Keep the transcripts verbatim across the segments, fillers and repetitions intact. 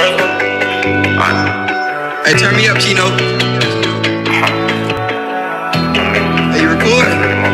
Hey, turn me up, Chino. Hey, you record?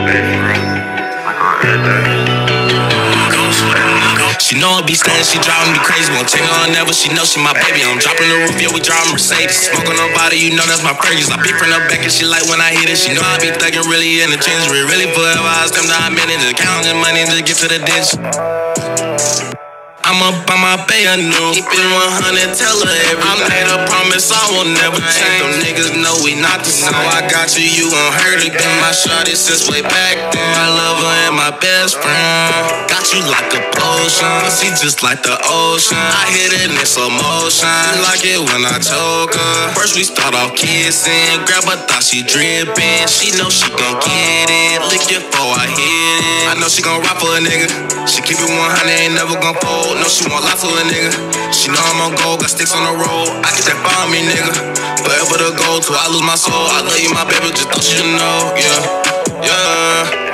She know I be staying, she driving me crazy. Won't take her never, she know she my baby. I'm dropping the roof, yeah, we driving Mercedes. Smoke on her body, you know that's my purchase. I beat from the back and she like when I hit it. She know I be thugging really in the trenches. Really forever, I come down a minute. Just counting money to get to the ditch. I'm up on my pay anew. Keep it one hundred, tell her everything. I made a promise I will never change. Them niggas know we not the same. I got you, you gon' hurt again. My shawty since way back then. I love her and my best friend. Got you like a potion. She just like the ocean. I hit it in slow motion. She like it when I choke her. First we start off kissing. Grab her, thought she drippin'. She know she gon' get it. Lick it before I hit it. I know she gon' rap for a nigga. She keep it one hundred, ain't never gon' fold. No, she want lots of a nigga. She know I'm on gold, got sticks on the road. I get that by me, nigga. Forever the goal till I lose my soul. I love you, my baby, just thought you know, yeah, yeah.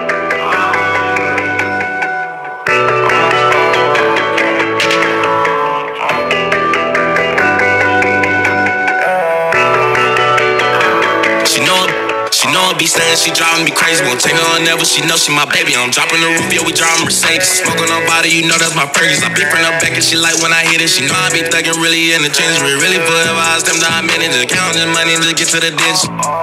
She know I be staying, she driving me crazy. Won't take her never, she know she my baby. I'm dropping the roof, yeah, we driving Mercedes. Smoke on her body, you know that's my purchase. I beat from the back and she like when I hit it. She know I be thugging really in the trenches. Really forever, I stem down a minute. Just counting money to get to the ditch.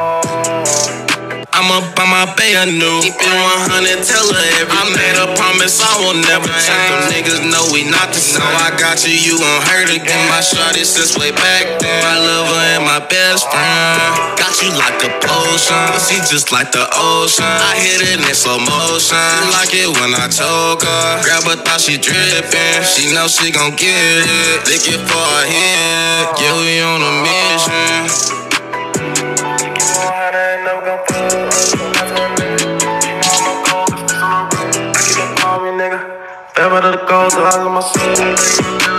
I'm up on my pay anew. Keep it one hundred, tell her everything. I made a promise I will never change. Them niggas know we not the same. I got you, you gon' hurt again. My shawty since way back then. I love her and my best friend. Got you like a potion. She just like the ocean. I hit it in slow motion. She like it when I choke her. Grab her, thought she drippin'. She know she gon' get it. Lick it for a hit. Yeah, we on a mission. Forever to the goal, so I love my soul.